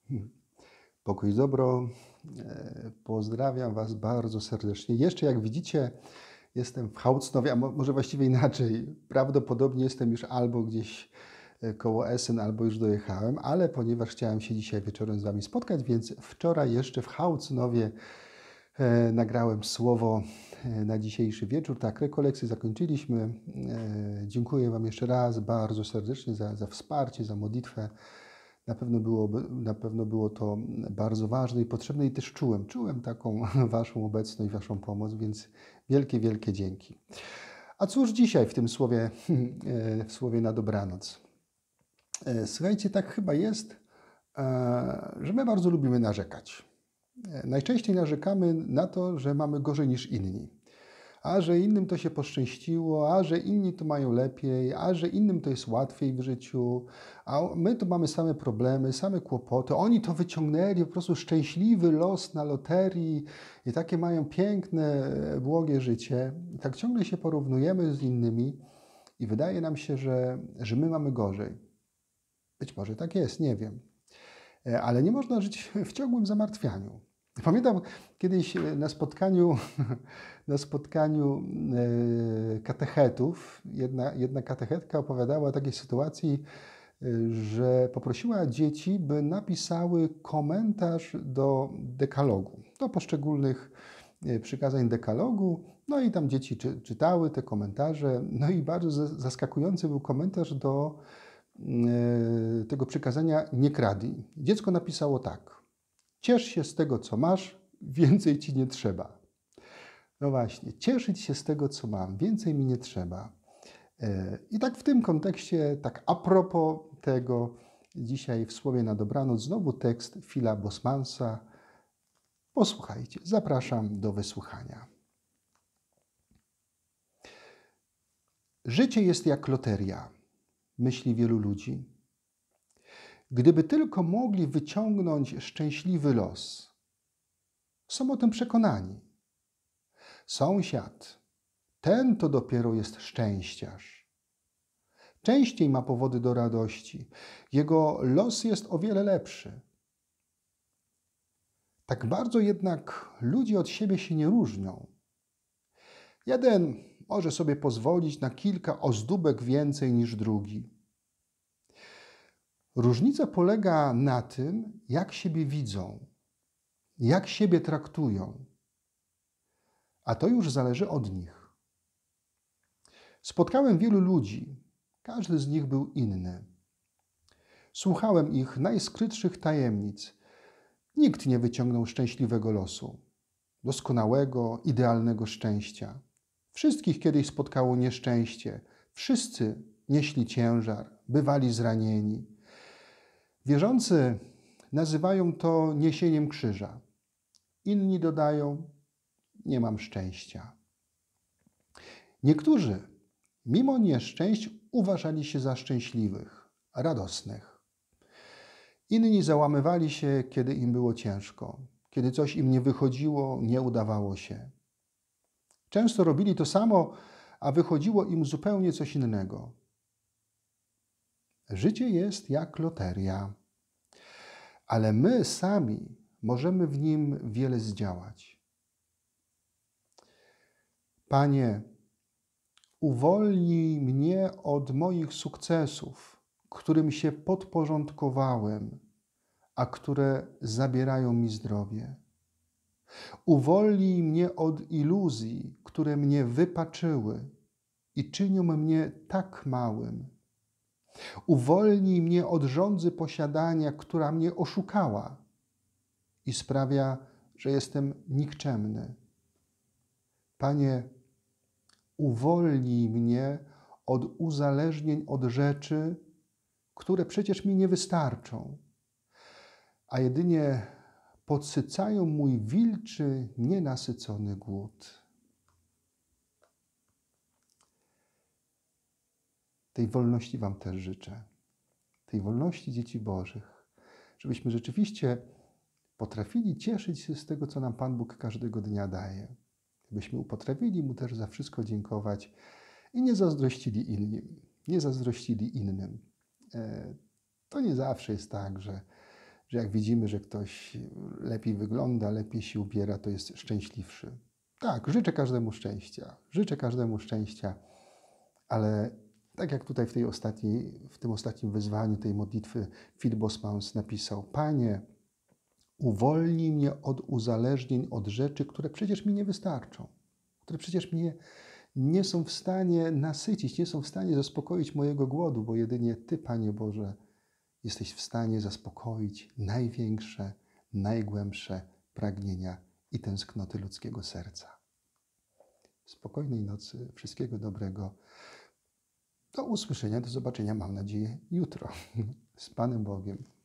Hmm. Pokój i dobro. Pozdrawiam Was bardzo serdecznie. Jeszcze jak widzicie, jestem w Hałcnowie, a może właściwie inaczej. Prawdopodobnie jestem już albo gdzieś koło Essen, albo już dojechałem, ale ponieważ chciałem się dzisiaj wieczorem z Wami spotkać, więc wczoraj jeszcze w Hałcnowie nagrałem słowo na dzisiejszy wieczór. Tak, rekolekcje zakończyliśmy. Dziękuję Wam jeszcze raz bardzo serdecznie za wsparcie, za modlitwę. Na pewno było to bardzo ważne i potrzebne i też czułem taką Waszą obecność, Waszą pomoc, więc wielkie, wielkie dzięki. A cóż dzisiaj w tym słowie, w słowie na dobranoc? Słuchajcie, tak chyba jest, że my bardzo lubimy narzekać. Najczęściej narzekamy na to, że mamy gorzej niż inni. A że innym to się poszczęściło, a że inni to mają lepiej, a że innym to jest łatwiej w życiu, a my to mamy same problemy, same kłopoty. Oni to wyciągnęli, po prostu szczęśliwy los na loterii i takie mają piękne, błogie życie. I tak ciągle się porównujemy z innymi i wydaje nam się, że my mamy gorzej. Być może tak jest, nie wiem. Ale nie można żyć w ciągłym zamartwianiu. Pamiętam kiedyś na spotkaniu katechetów, jedna katechetka opowiadała o takiej sytuacji, że poprosiła dzieci, by napisały komentarz do dekalogu, do poszczególnych przykazań dekalogu. No i tam dzieci czytały te komentarze. No i bardzo zaskakujący był komentarz do tego przykazania nie kradnij. Dziecko napisało tak: ciesz się z tego, co masz, więcej ci nie trzeba. No właśnie, cieszyć się z tego, co mam, więcej mi nie trzeba. I tak w tym kontekście, tak a propos tego, dzisiaj w Słowie na dobranoc znowu tekst Phila Bosmansa. Posłuchajcie, zapraszam do wysłuchania. Życie jest jak loteria, myśli wielu ludzi. Gdyby tylko mogli wyciągnąć szczęśliwy los. Są o tym przekonani. Sąsiad, ten to dopiero jest szczęściarz. Częściej ma powody do radości. Jego los jest o wiele lepszy. Tak bardzo jednak ludzie od siebie się nie różnią. Jeden może sobie pozwolić na kilka ozdóbek więcej niż drugi. Różnica polega na tym, jak siebie widzą, jak siebie traktują. A to już zależy od nich. Spotkałem wielu ludzi, każdy z nich był inny. Słuchałem ich najskrytszych tajemnic. Nikt nie wyciągnął szczęśliwego losu, doskonałego, idealnego szczęścia. Wszystkich kiedyś spotkało nieszczęście. Wszyscy nieśli ciężar, bywali zranieni. Wierzący nazywają to niesieniem krzyża. Inni dodają: nie mam szczęścia. Niektórzy, mimo nieszczęść, uważali się za szczęśliwych, radosnych. Inni załamywali się, kiedy im było ciężko, kiedy coś im nie wychodziło, nie udawało się. Często robili to samo, a wychodziło im zupełnie coś innego. Życie jest jak loteria, ale my sami możemy w nim wiele zdziałać. Panie, uwolnij mnie od moich sukcesów, którym się podporządkowałem, a które zabierają mi zdrowie. Uwolnij mnie od iluzji, które mnie wypaczyły i czynią mnie tak małym. Uwolnij mnie od żądzy posiadania, która mnie oszukała i sprawia, że jestem nikczemny. Panie, uwolnij mnie od uzależnień od rzeczy, które przecież mi nie wystarczą, a jedynie podsycają mój wilczy, nienasycony głód. Tej wolności Wam też życzę. Tej wolności dzieci Bożych, żebyśmy rzeczywiście potrafili cieszyć się z tego, co nam Pan Bóg każdego dnia daje. Byśmy potrafili Mu też za wszystko dziękować i nie zazdrościli innym. Nie zazdrościli innym. To nie zawsze jest tak, że że jak widzimy, że ktoś lepiej wygląda, lepiej się ubiera, to jest szczęśliwszy. Tak, życzę każdemu szczęścia, ale tak jak tutaj w tym ostatnim wyzwaniu tej modlitwy Phil Bosmans napisał: Panie, uwolnij mnie od uzależnień, od rzeczy, które przecież mi nie wystarczą, które przecież mnie nie są w stanie nasycić, nie są w stanie zaspokoić mojego głodu, bo jedynie Ty, Panie Boże, jesteś w stanie zaspokoić największe, najgłębsze pragnienia i tęsknoty ludzkiego serca. Spokojnej nocy, wszystkiego dobrego. Do usłyszenia, do zobaczenia, mam nadzieję, jutro. Z Panem Bogiem.